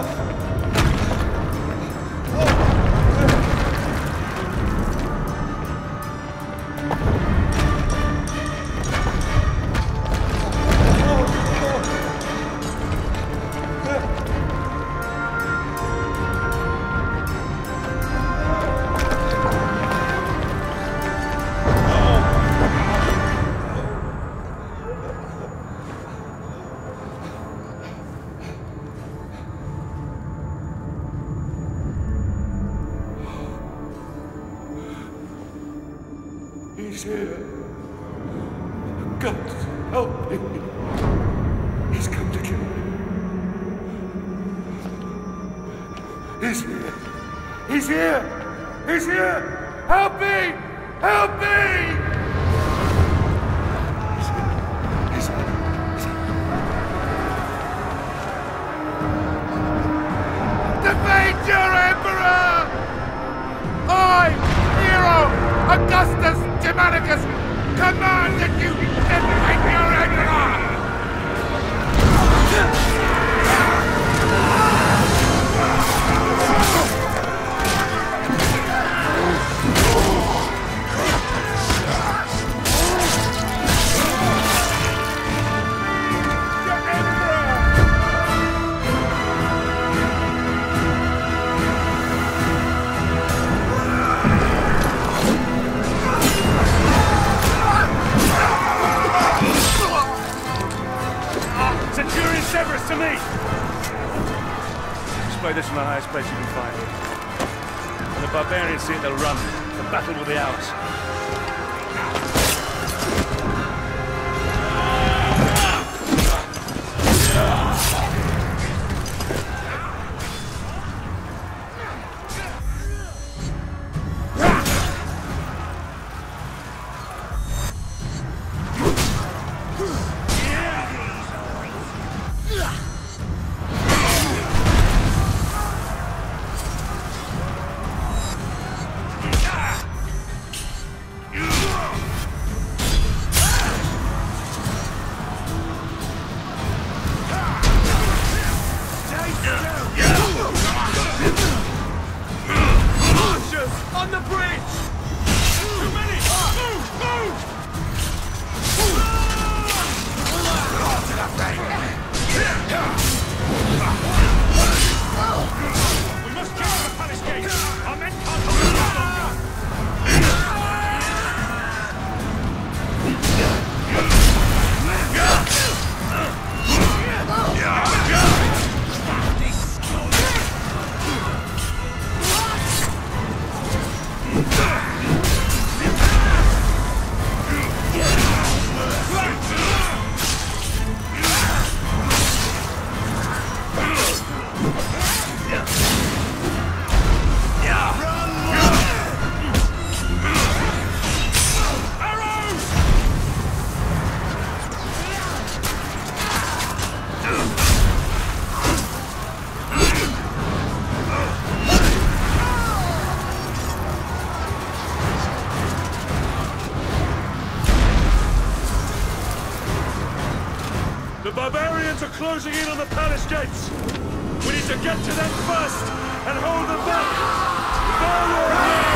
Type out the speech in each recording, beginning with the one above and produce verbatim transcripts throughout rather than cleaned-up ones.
He's here. God, help me. He's come to kill me. He's here. He's here. He's here. Help me. Help me. He's here. He's here. He's here. Defeat your emperor! I, hero Augustus Germanicus, command that you defeat your emperor! Severus to me! Display this from the highest place you can find it. When the barbarians see it, they'll run. The battle will be ours. Closing in on the palace gates! We need to get to them first and hold them back! Forward!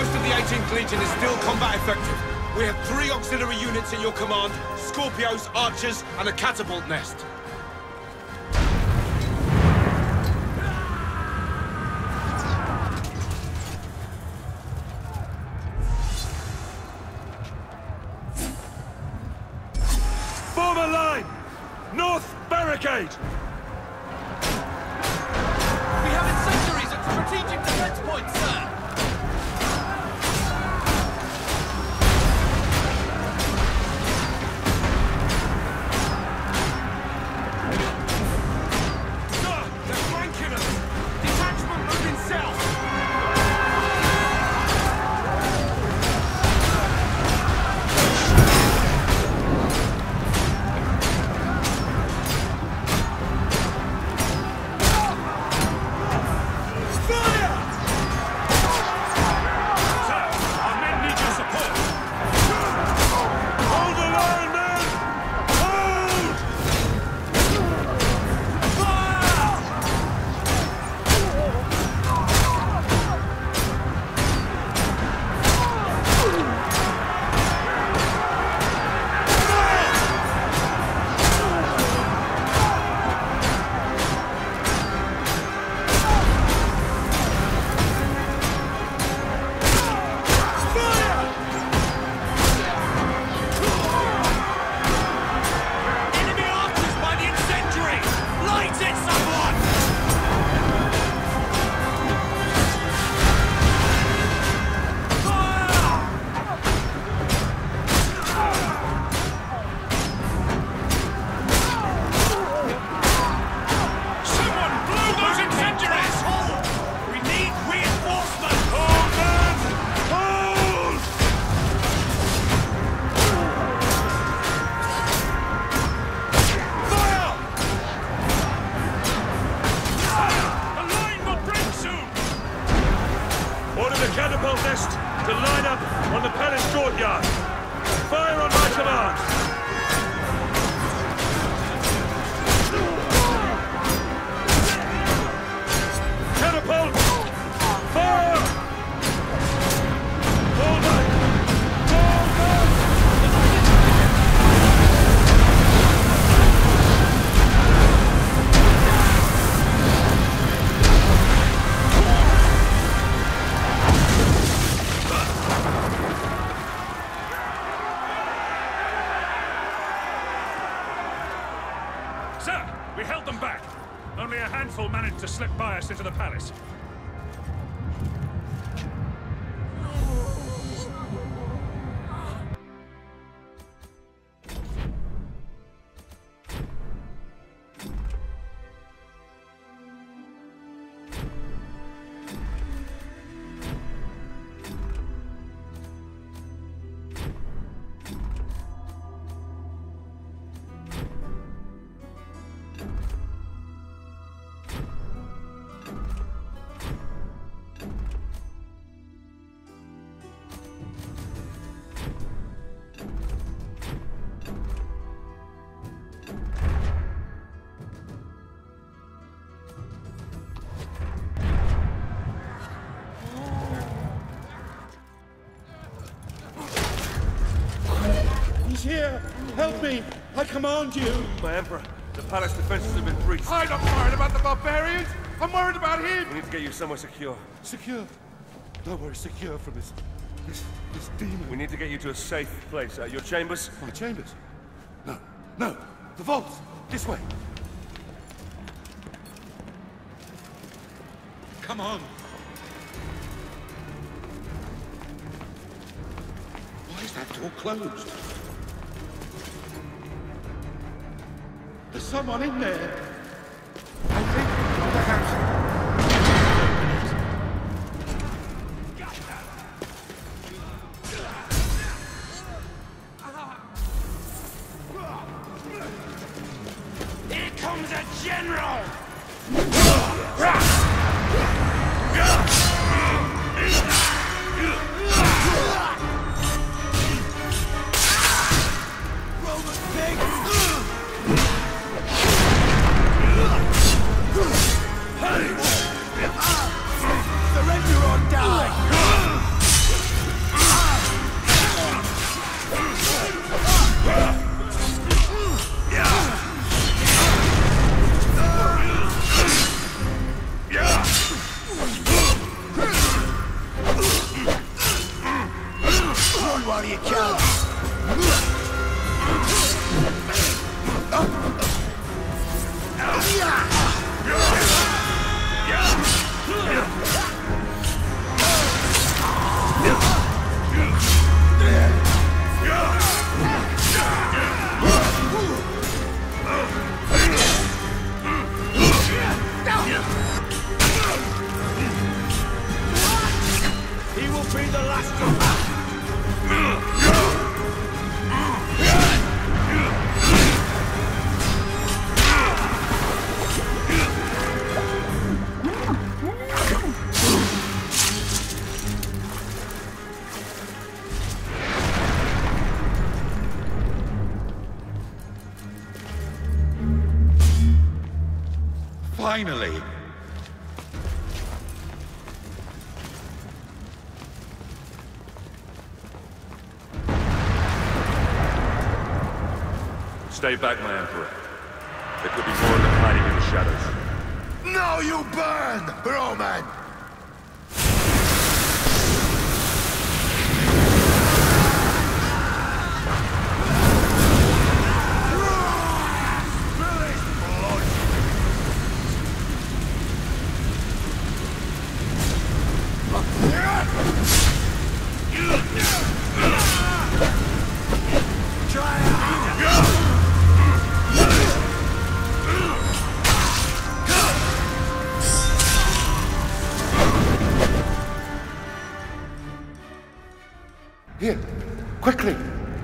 Most of the eighteenth Legion is still combat effective. We have three auxiliary units in your command, Scorpios, Archers, and a catapult nest. Form a line! North barricade! We have incendiaries at strategic defense points, sir! Sir, they're flanking us! Detachment moving south! Catapult nest to line up on the palace courtyard. Fire on my command. Catapult! Fire! Fall back! Fall back! Sir, we held them back. Only a handful managed to slip by us into the palace. Here! Help me! I command you! My Emperor, the palace defenses have been breached. I'm not worried about the barbarians! I'm worried about him! We need to get you somewhere secure. Secure? Nowhere secure from this... this... this demon. We need to get you to a safe place. Uh, your chambers? My chambers? No, no! The vaults! This way! Come on! Why is that door closed? There's someone in there. I think perhaps... Here comes a general! Surrender or die! Finally! Stay back, my Emperor. There could be more of them hiding in the shadows. Now you burn, Roman! Here, quickly!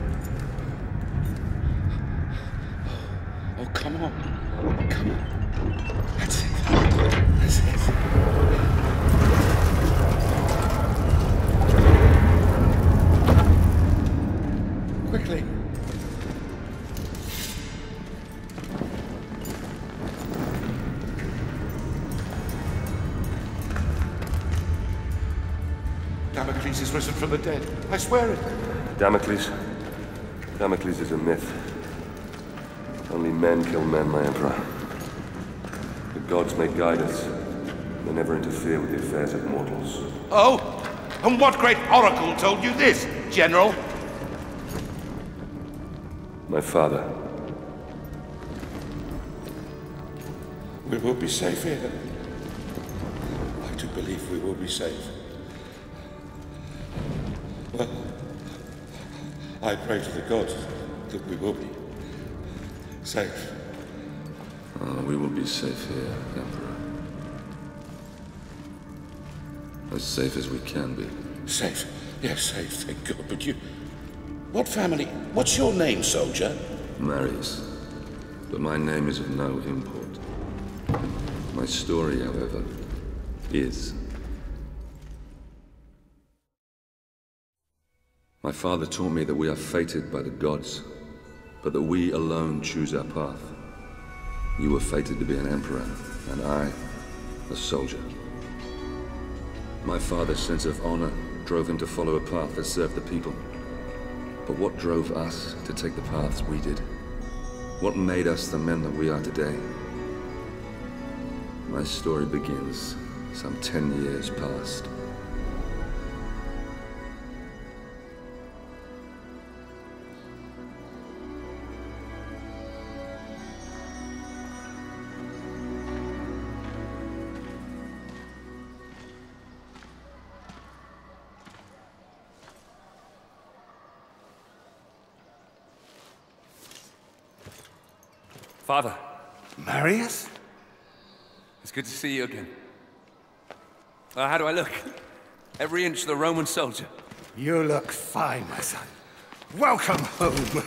Oh, come on. Come on. That's it. That's it. Quickly. Damocles is risen from the dead. I swear it. Damocles? Damocles is a myth. Only men kill men, my Emperor. The gods may guide us. They never interfere with the affairs of mortals. Oh? And what great oracle told you this, General? My father. We will be safe here. I do believe we will be safe. Well, I pray to the gods that we will be safe. Oh, we will be safe here, Emperor. As safe as we can be. Safe? Yes, safe, thank God. But you... What family? What's your name, soldier? Marius. But my name is of no import. My story, however, is. My father taught me that we are fated by the gods, but that we alone choose our path. You were fated to be an emperor, and I, a soldier. My father's sense of honor drove him to follow a path that served the people. But what drove us to take the paths we did? What made us the men that we are today? My story begins some ten years past. Father. Marius? It's good to see you again. Uh, how do I look? Every inch the Roman soldier. You look fine, my son. Welcome home.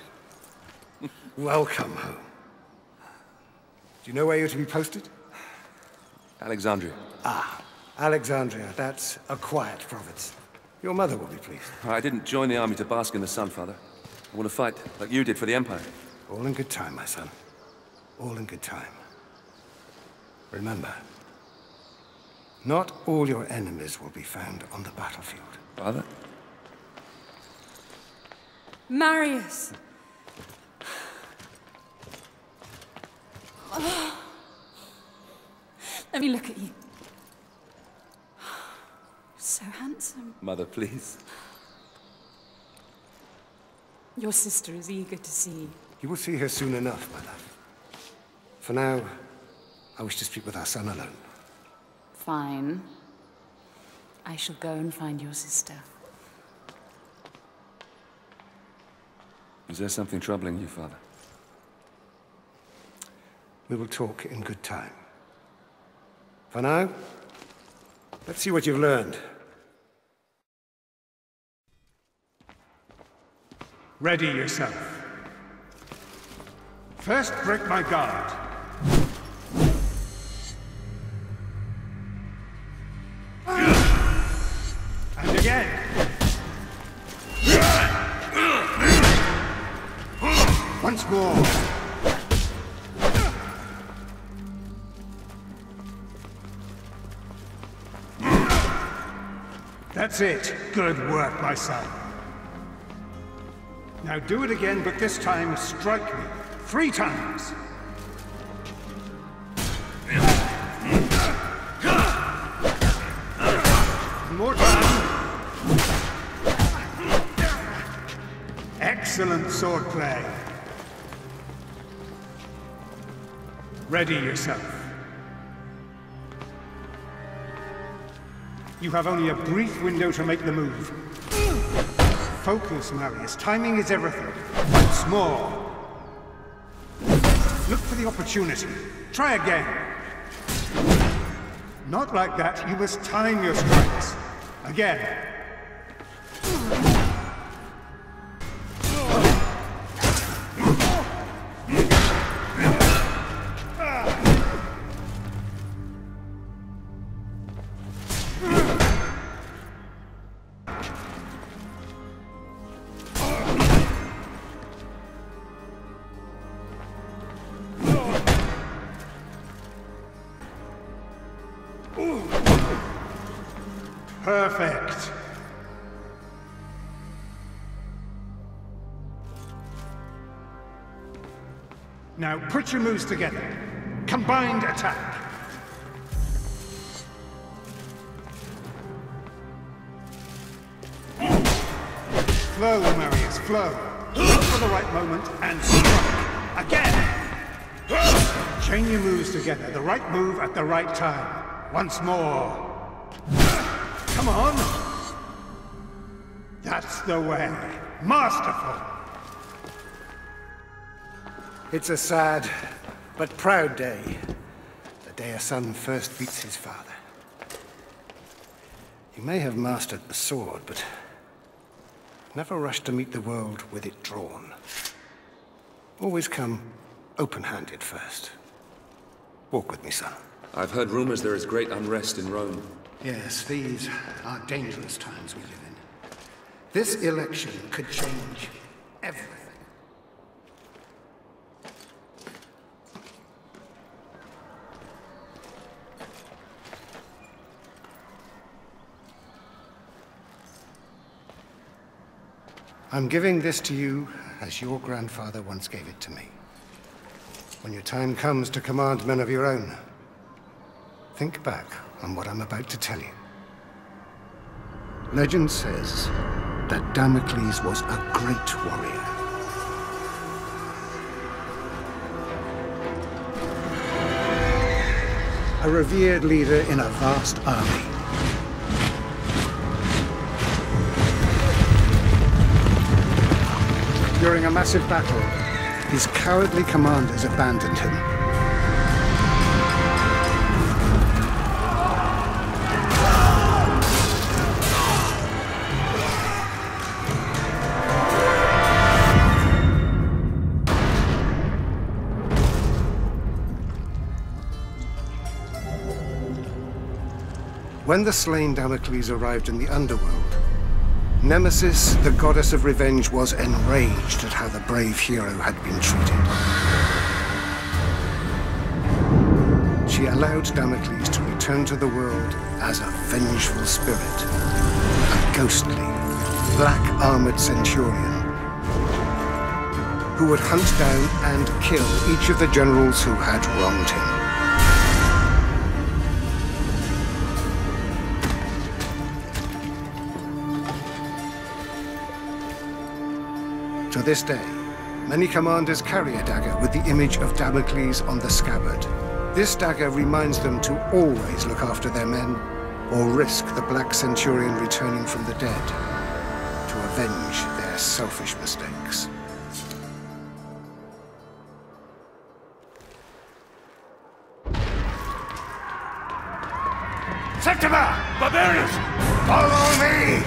Welcome home. Do you know where you're to be posted? Alexandria. Ah, Alexandria. That's a quiet province. Your mother will be pleased. I didn't join the army to bask in the sun, Father. I want to fight, like you did for the Empire. All in good time, my son. All in good time. Remember, not all your enemies will be found on the battlefield. Father? Marius! Oh. Let me look at you. So handsome. Mother, please. Your sister is eager to see you. You will see her soon enough, my love. For now, I wish to speak with our son alone. Fine. I shall go and find your sister. Is there something troubling you, Father? We will talk in good time. For now, let's see what you've learned. Ready yourself. First, break my guard. And again. Once more. That's it. Good work, my son. Now do it again, but this time strike me. Three times. More time. Excellent swordplay. Ready yourself. You have only a brief window to make the move. Focus, Marius. Timing is everything. Once more. Look for the opportunity. Try again. Not like that. You must time your strikes. Again. Perfect. Now put your moves together. Combined attack. Flow, Marius, flow. Look for the right moment and strike. Again! Chain your moves together. The right move at the right time. Once more. Come on! That's the way. Masterful! It's a sad, but proud day. The day a son first beats his father. You may have mastered the sword, but never rush to meet the world with it drawn. Always come open-handed first. Walk with me, son. I've heard rumors there is great unrest in Rome. Yes, these are dangerous times we live in. This election could change everything. I'm giving this to you as your grandfather once gave it to me. When your time comes to command men of your own, think back on what I'm about to tell you. Legend says that Damocles was a great warrior. A revered leader in a vast army. During a massive battle, his cowardly commanders abandoned him. When the slain Damocles arrived in the underworld, Nemesis, the goddess of revenge, was enraged at how the brave hero had been treated. She allowed Damocles to return to the world as a vengeful spirit, a ghostly, black-armored centurion who would hunt down and kill each of the generals who had wronged him. To this day, many commanders carry a dagger with the image of Damocles on the scabbard. This dagger reminds them to always look after their men, or risk the Black Centurion returning from the dead to avenge their selfish mistakes. Septima! Barbarians! Follow me!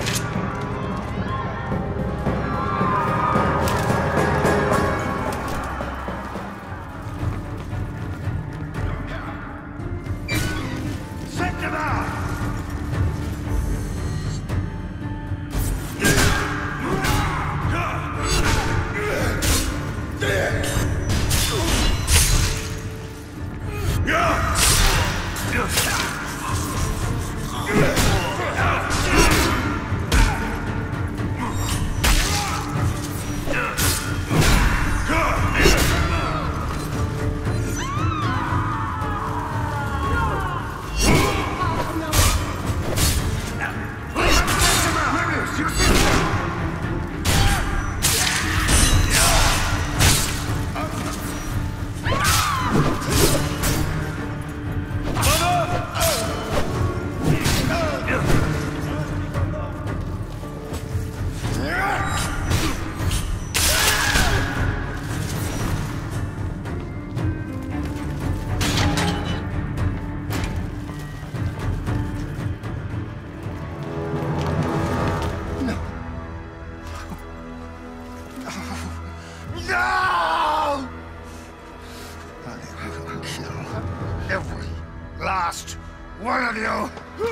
No! I will kill every last one of you!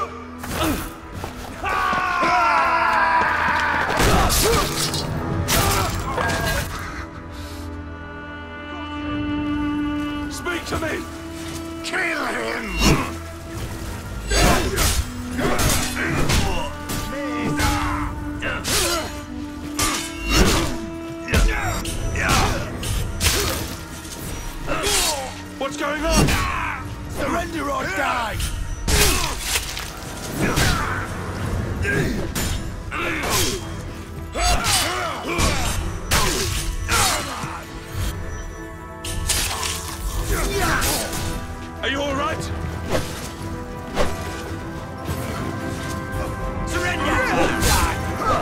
Speak to me! Kill him! What's going on? Surrender or die! Are you all right? Surrender or die!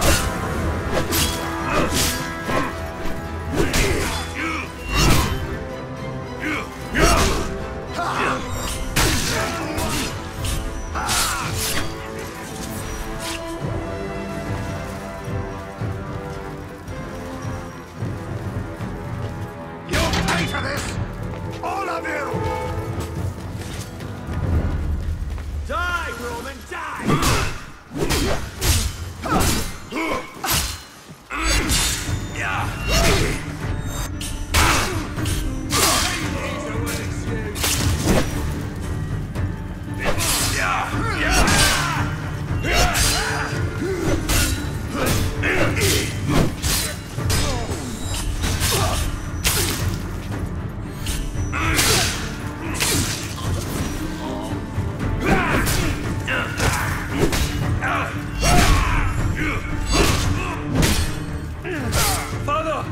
You'll pay for this! All of you! Die, Roman, die! Father!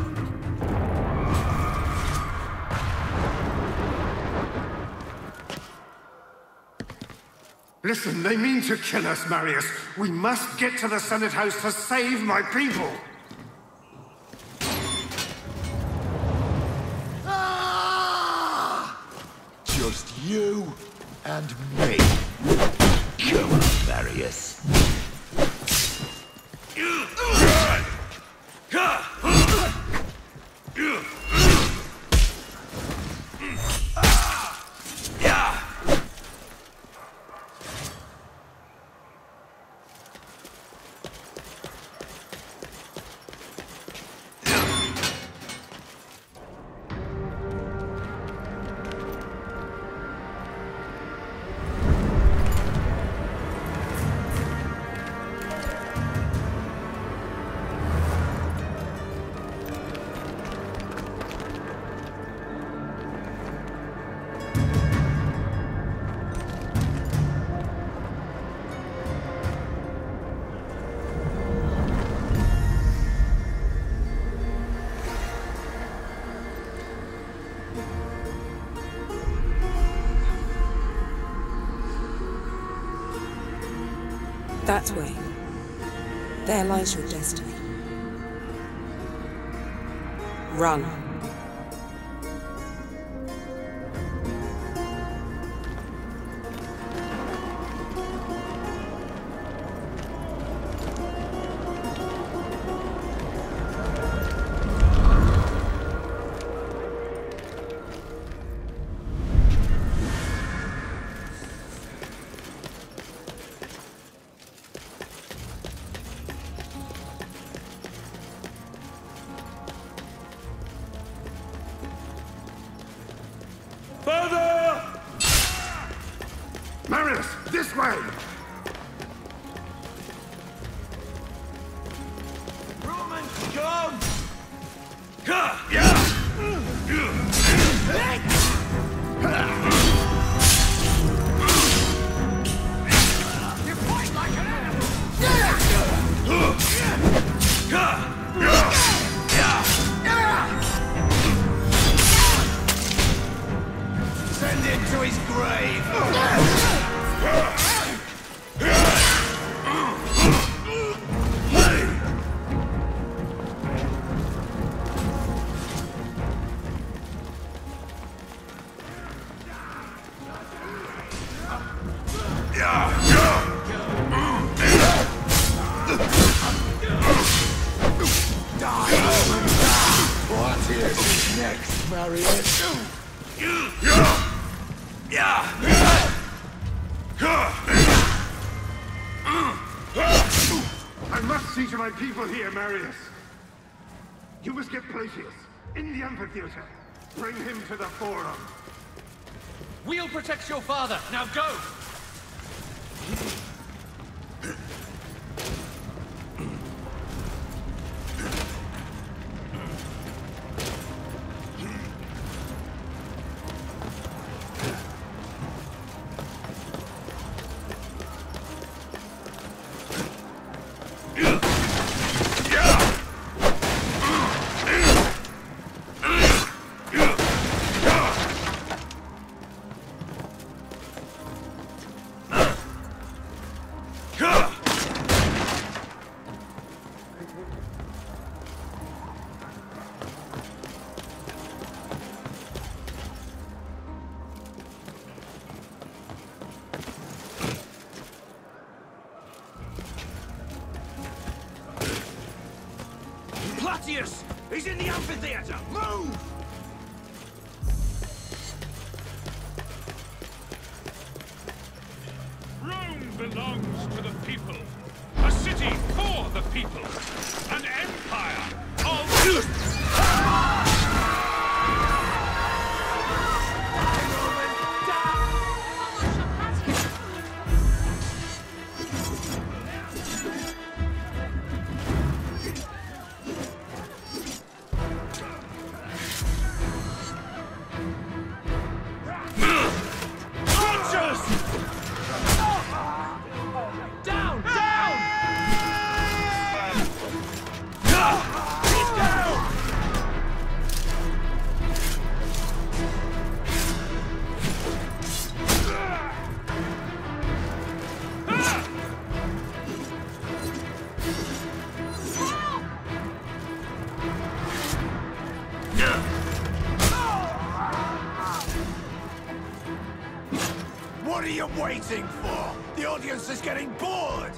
Listen, they mean to kill us, Marius. We must get to the Senate House to save my people. Ah! Just you and me. Come on, Marius. That way. There lies your destiny. Run. Father! Marius, this way! Romans, come! Ha! Yeah! You fight like an animal! Send him to his grave! Die, Roman, die! What is next, Marius? I must see to my people here, Marius. You must get Placius in the amphitheater. Bring him to the forum. We'll protect your father. Now go! He's in the amphitheater! Move! Rome belongs to the people. A city for the people. An empire of... What are you waiting for? The audience is getting bored!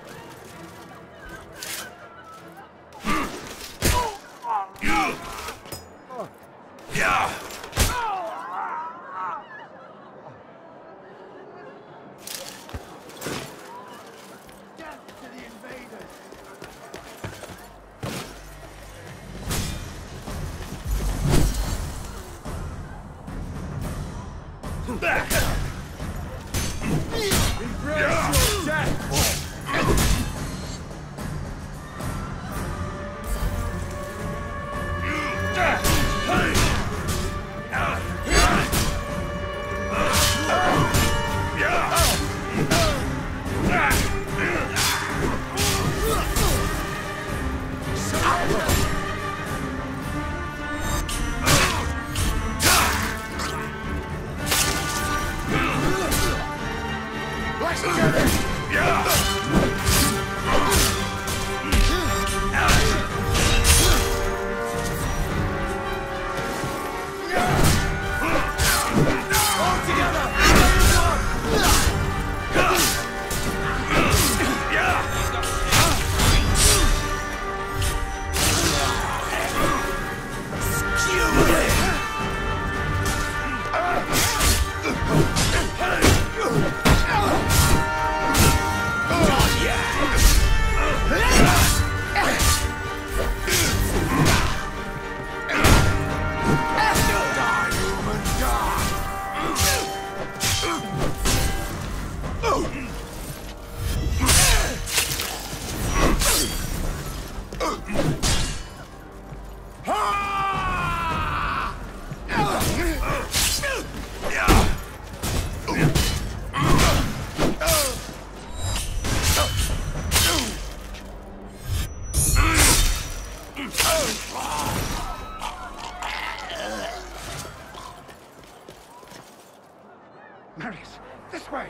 Marius, this way!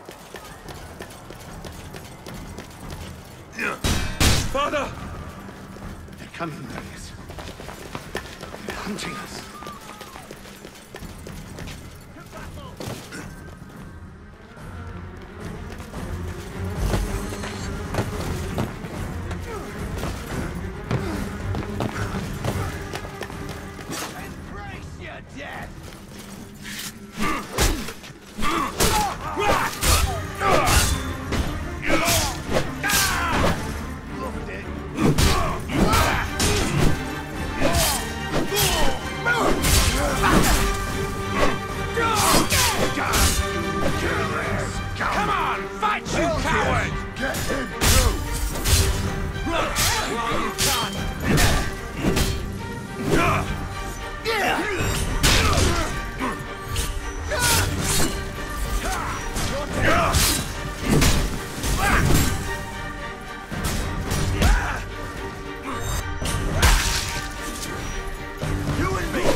Father! They're coming, Marius. They're hunting us. death! Come on, fight, you coward! Get him through! While you can. You and me!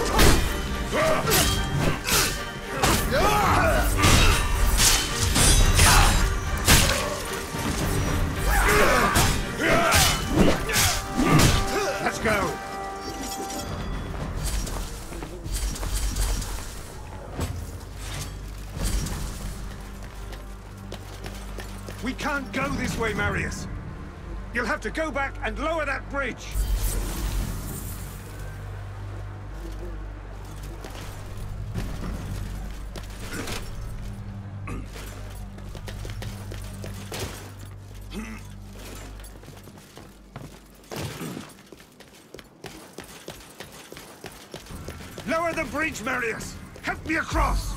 Let's go! We can't go this way, Marius. You'll have to go back and lower that bridge. Lower the bridge, Marius! Help me across!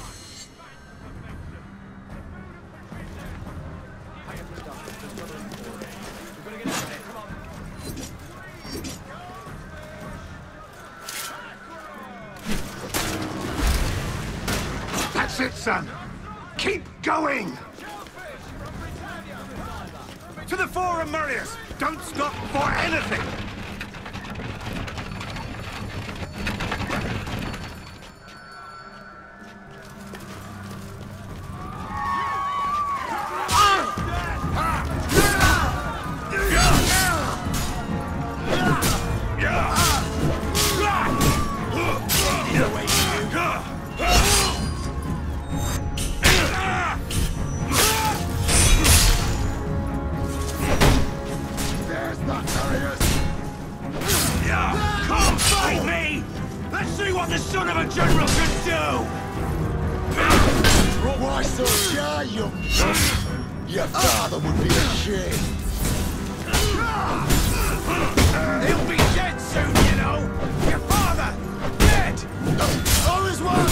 That's it, son! Keep going! To the forum, Marius! Don't stop for anything! What the son of a general can do! Why so shy, young son? Your father would be ashamed. He'll be dead soon, you know! Your father! Dead! All is one!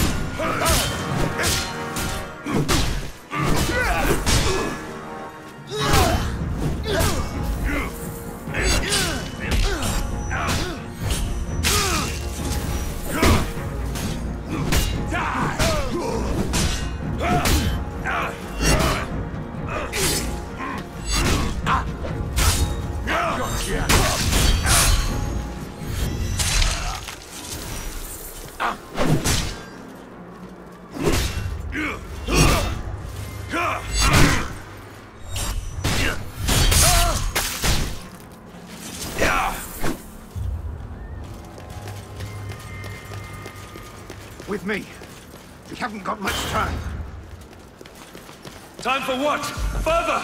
With me. We haven't got much time. Time for what? Further!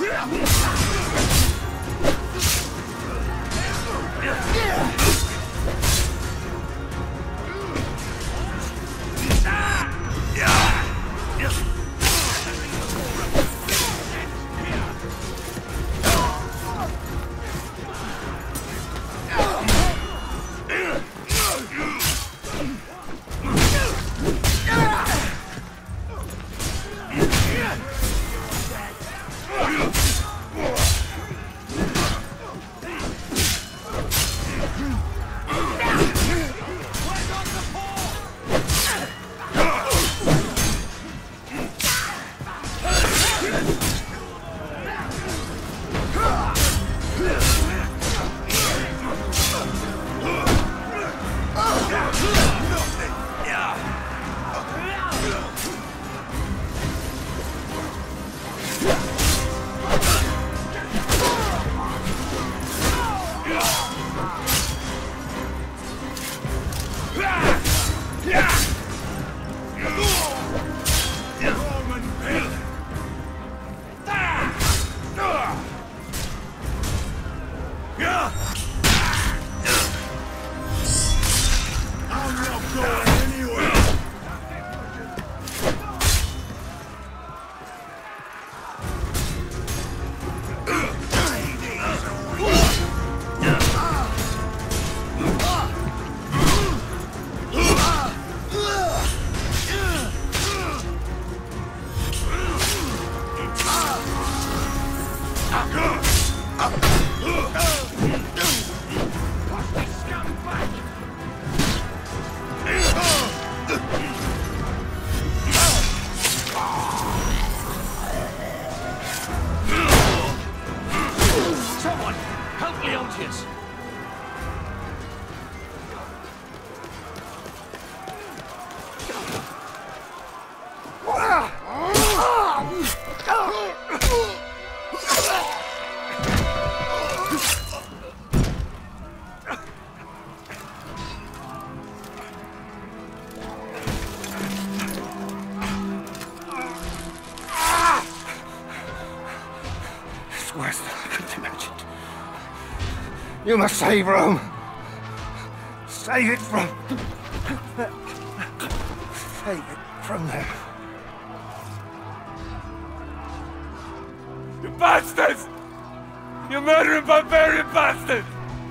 You must save Rome. Save it from... Save it from them. You bastards! You murdering barbarian bastards!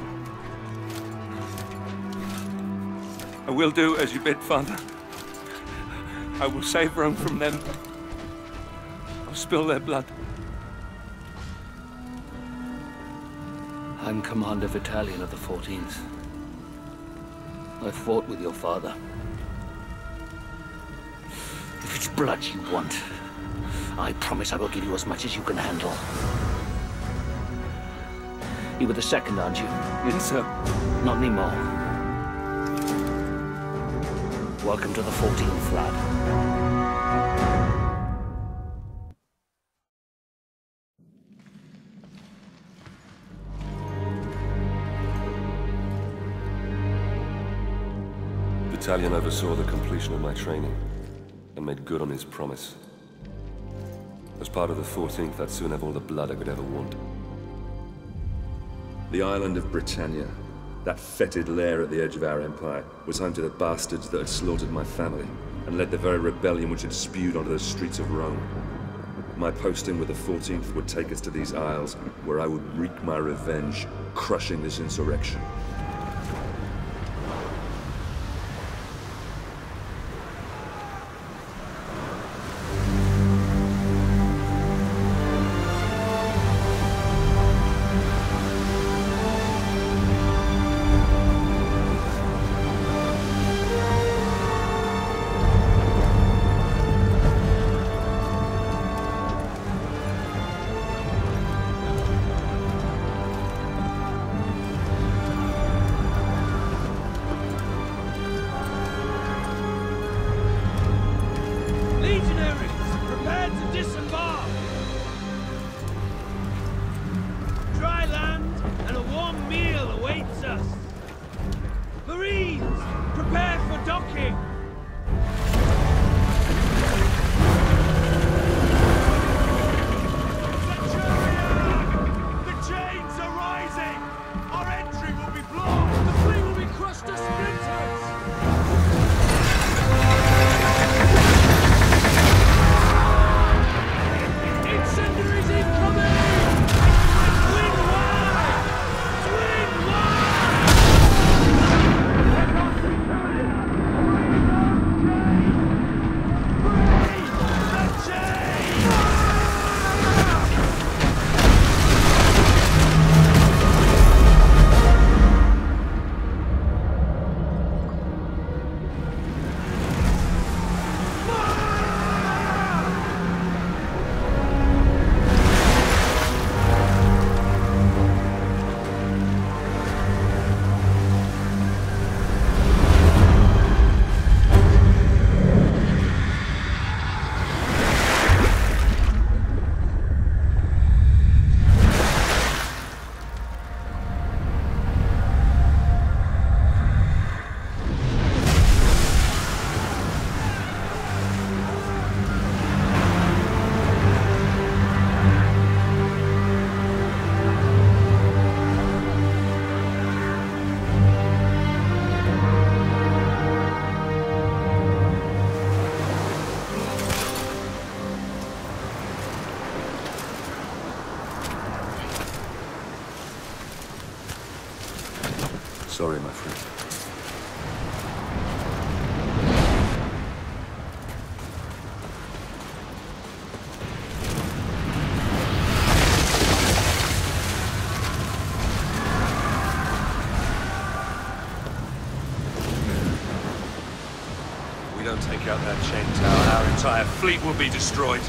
I will do as you bid, Father. I will save Rome from them. I'll spill their blood. I'm Commander Battalion of the fourteenth. I fought with your father. If it's blood you want, I promise I will give you as much as you can handle. You were the second, aren't you? Yes, sir. Not anymore. Welcome to the fourteenth, lad. Battalion oversaw the completion of my training and made good on his promise. As part of the fourteenth, I'd soon have all the blood I could ever want. The island of Britannia, that fetid lair at the edge of our empire, was home to the bastards that had slaughtered my family and led the very rebellion which had spewed onto the streets of Rome. My posting with the fourteenth would take us to these isles, where I would wreak my revenge, crushing this insurrection. sorry, my friend. If we don't take out that chain tower, our entire fleet will be destroyed.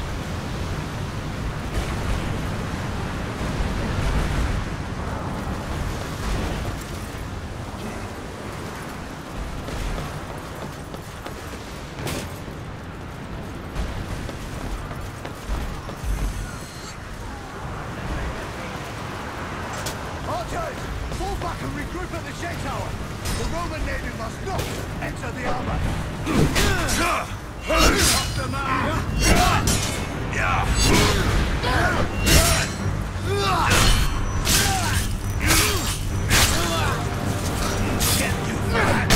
Fall back and regroup at the chain tower! The Roman navy must not enter the armor! Off the man! Get you back!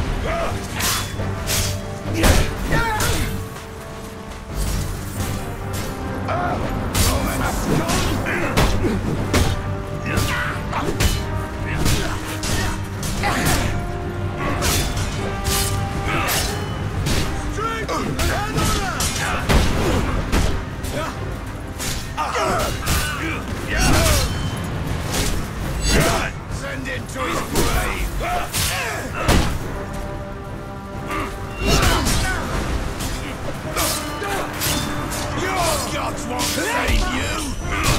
Roman has gone! Send him to his grave! Your gods won't save you!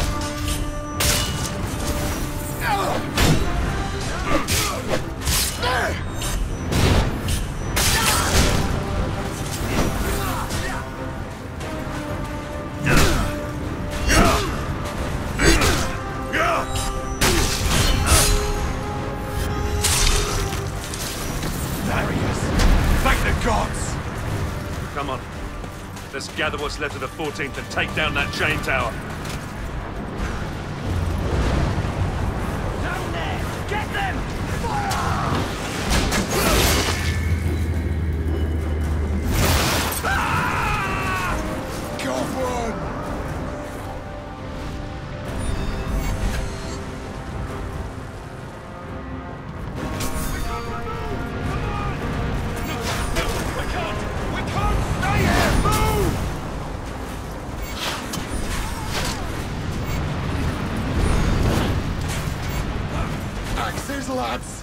Gods! Come on. Let's gather what's left of the fourteenth and take down that chain tower. Down there! Get them! Fire! Ah! Go on! Axes, lads!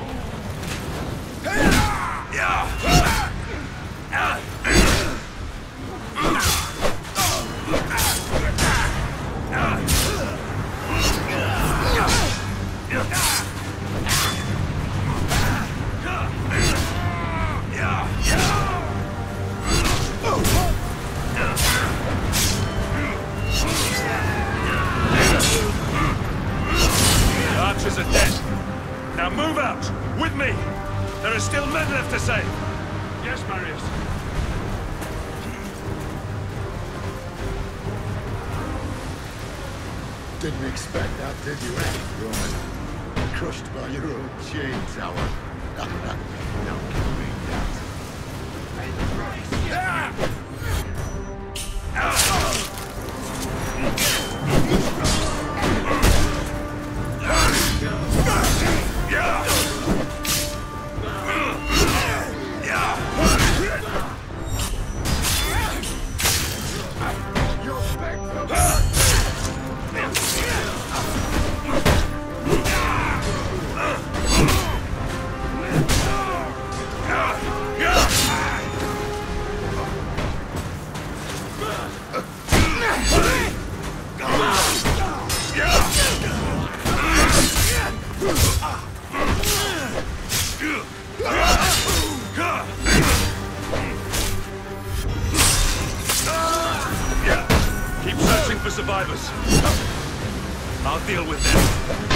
Archers are dead. Now move out! With me! There are still men left to save! Yes, Marius. Didn't expect that, did you, eh, Roman? Crushed by your own chain tower. Now kill me that. Keep searching for survivors. I'll deal with them.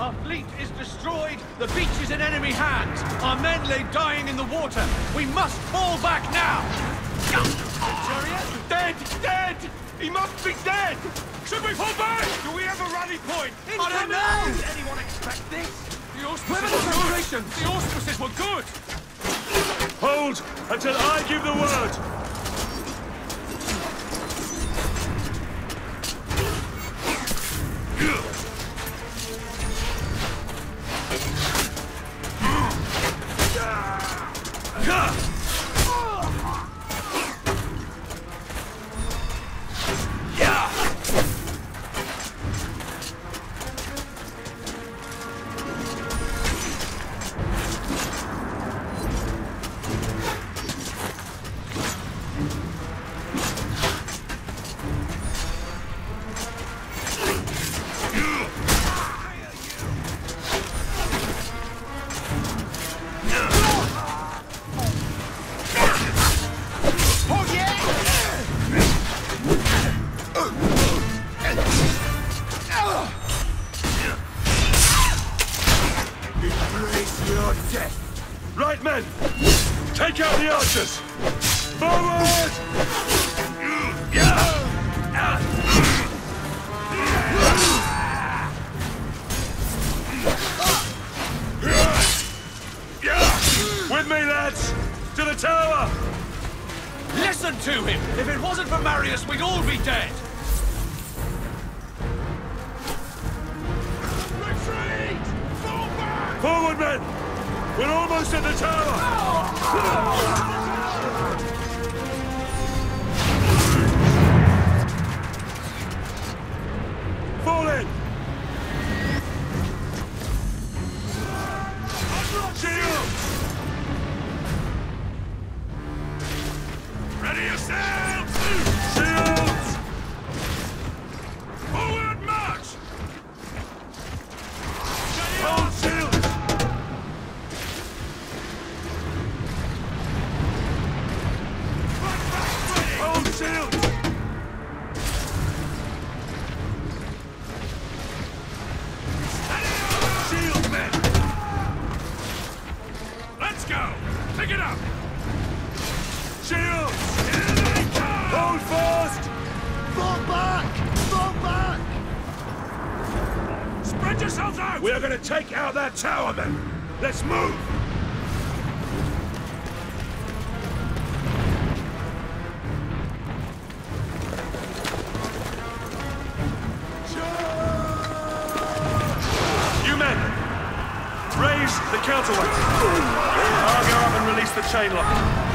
Our fleet is destroyed. The beach is in enemy hands. Our men lay dying in the water. We must fall back now. Chariot? Dead! Dead! He must be dead! Should we fall back? Do we have a rally point? I don't know! Did anyone expect this? The auspices were good! The auspices were good! Hold until I give the word! Right, men! Take out the archers! Forward! With me, lads! To the tower! Listen to him! If it wasn't for Marius, we'd all be dead! Retreat! Fall back! Forward, men! We're almost at the tower! Fall in! Shields! Ready yourselves! Shields! Forward march! Hold shields! Hold shields! Shield men! Let's go! Pick it up! Shields! Hold fast! Fall back! Fall back! Spread yourselves out! We are going to take out that tower, men! Let's move! You men! Raise the counterweight! I'll go up and release the chain lock.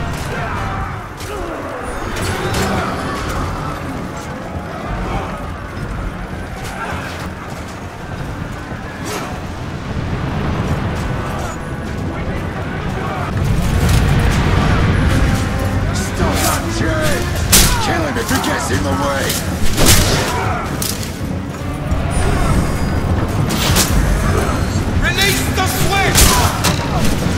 Stop that shit! Kill him if he gets in the way! Release the switch!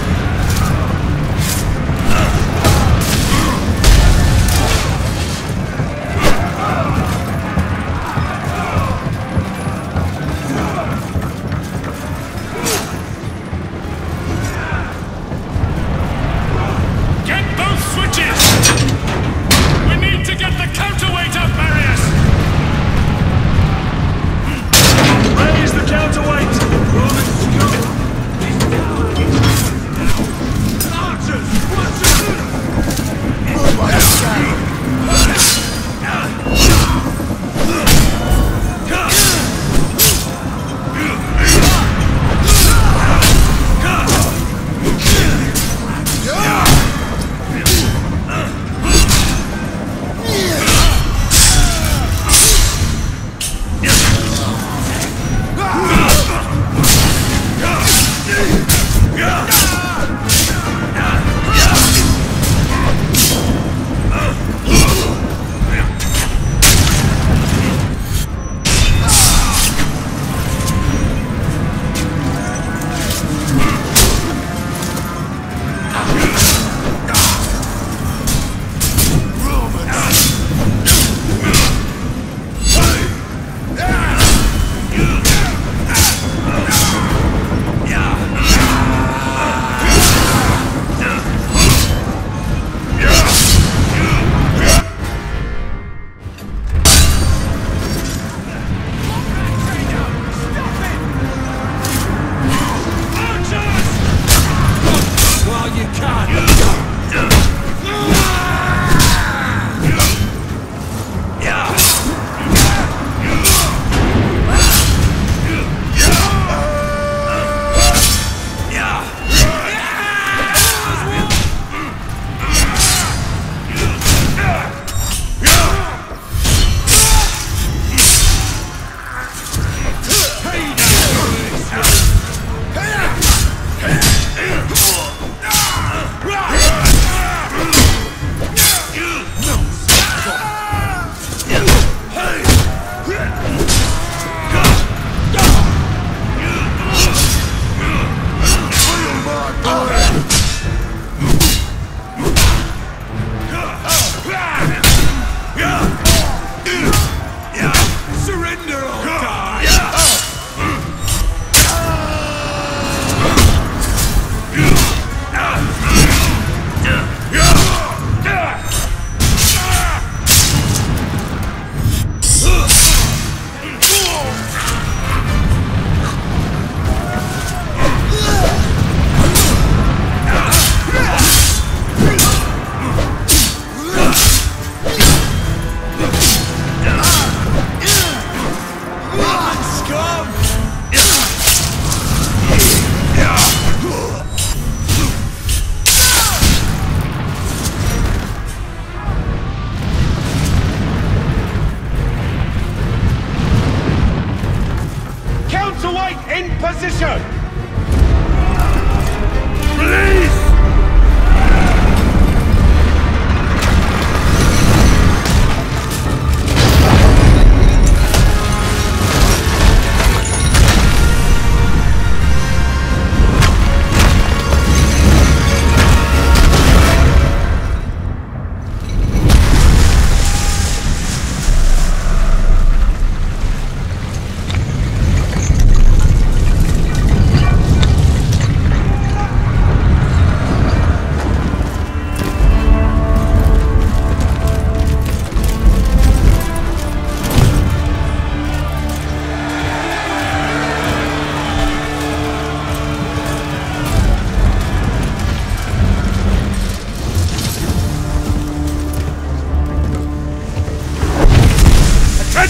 Get both switches! We need to get the counterweight up, Marius! Raise the counterweight!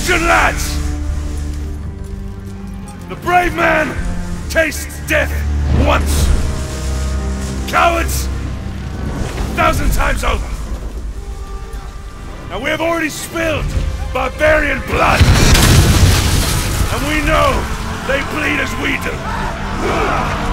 Attention, lads! The brave man tastes death once. Cowards, a thousand times over. Now we have already spilled barbarian blood. And we know they bleed as we do.